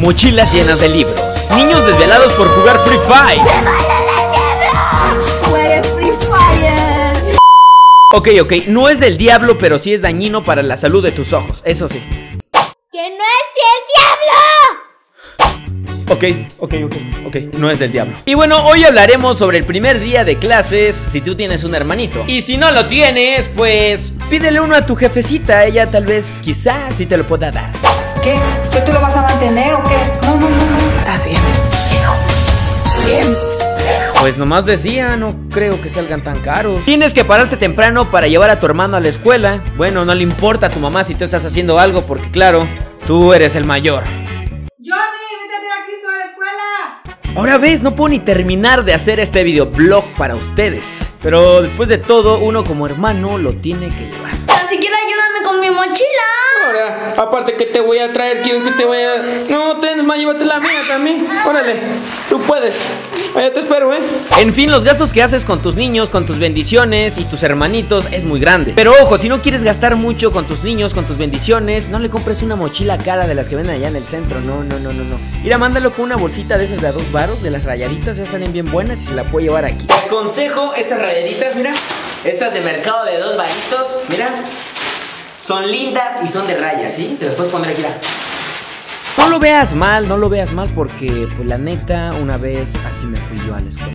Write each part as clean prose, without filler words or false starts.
mochilas llenas de libros, niños desvelados por jugar Free Fire. Ok, no es del diablo, pero sí es dañino para la salud de tus ojos, eso sí. ¡Que no es del diablo! Ok, no es del diablo. Y bueno, hoy hablaremos sobre el primer día de clases si tú tienes un hermanito. Y si no lo tienes, pues pídele uno a tu jefecita, ella tal vez, quizás sí te lo pueda dar. ¿Qué? ¿Que tú lo vas a mantener o qué? No. Así es. Bien. Pues nomás decía, no creo que salgan tan caros. Tienes que pararte temprano para llevar a tu hermano a la escuela. Bueno, no le importa a tu mamá si tú estás haciendo algo porque claro, tú eres el mayor. Ahora ves, no puedo ni terminar de hacer este videoblog para ustedes. Pero después de todo, uno como hermano lo tiene que llevar. Tan siquiera ayúdame con mi mochila. Ahora, aparte que te voy a traer, ¿quieres que te vaya? No, tienes más, llévate la mía también. Órale, tú puedes. Yo te espero, En fin, los gastos que haces con tus niños, con tus bendiciones y tus hermanitos es muy grande. Pero ojo, si no quieres gastar mucho con tus niños, con tus bendiciones, no le compres una mochila cara de las que venden allá en el centro. No. Mira, mándalo con una bolsita de esas de a 2 varos, de las rayaditas, ya salen bien buenas y se la puede llevar aquí. Te aconsejo estas rayaditas, mira. Estas de mercado de 2 varitos, mira. Son lindas y son de rayas, ¿sí? Te las puedes poner aquí, mira. No lo veas mal, porque pues la neta, una vez así me fui yo a la escuela.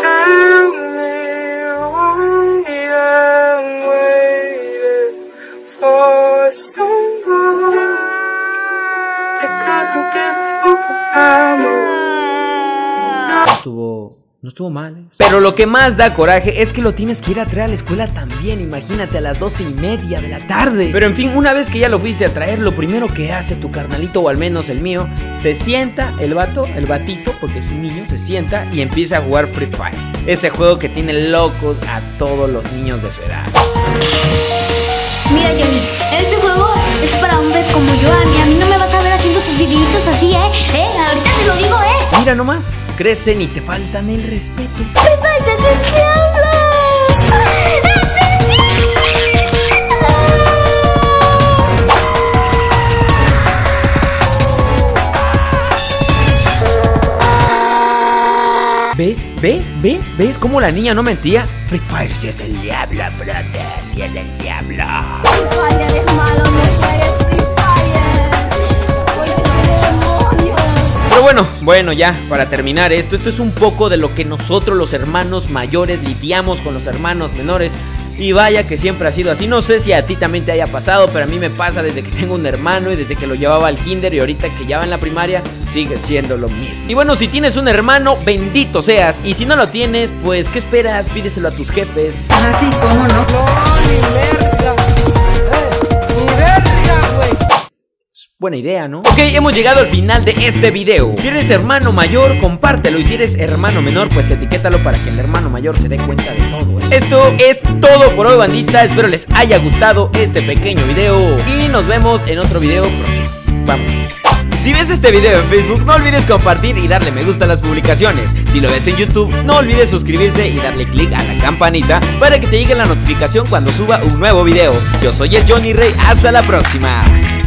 No estuvo mal, Pero lo que más da coraje es que lo tienes que ir a traer a la escuela también. Imagínate, a las 12:30 de la tarde. Pero en fin, una vez que ya lo fuiste a traer, lo primero que hace tu carnalito, o al menos el mío, se sienta, el batito, porque es un niño, se sienta y empieza a jugar Free Fire. Ese juego que tiene locos a todos los niños de su edad. Mira, Johnny, este juego es para hombres como yo. A mí no me vas a ver haciendo tus videitos así, ahorita te lo digo, Mira nomás, crecen y te faltan el respeto. ¡Me faltan el diablo! ¿Ves cómo la niña no mentía? Free Fire si es del diablo, brother, si es del diablo. Free Fire es malo, no eres Free Fire. Pero bueno, ya, para terminar esto es un poco de lo que nosotros los hermanos mayores lidiamos con los hermanos menores. Y vaya que siempre ha sido así. No sé si a ti también te haya pasado, pero a mí me pasa desde que tengo un hermano y desde que lo llevaba al kinder y ahorita que ya va en la primaria, sigue siendo lo mismo. Y bueno, si tienes un hermano, bendito seas. Y si no lo tienes, pues ¿qué esperas? Pídeselo a tus jefes. Ah, sí, ¿cómo no? No, ni verga. Ni verga, güey. Buena idea, ¿no? Ok, hemos llegado al final de este video. Si eres hermano mayor, compártelo. Y si eres hermano menor, pues etiquétalo para que el hermano mayor se dé cuenta de todo, Esto es todo por hoy, bandita. Espero les haya gustado este pequeño video y nos vemos en otro video próximo. Vamos. Si ves este video en Facebook, no olvides compartir y darle me gusta a las publicaciones. Si lo ves en YouTube, no olvides suscribirte y darle click a la campanita para que te llegue la notificación cuando suba un nuevo video. Yo soy el Johnny Rey, hasta la próxima.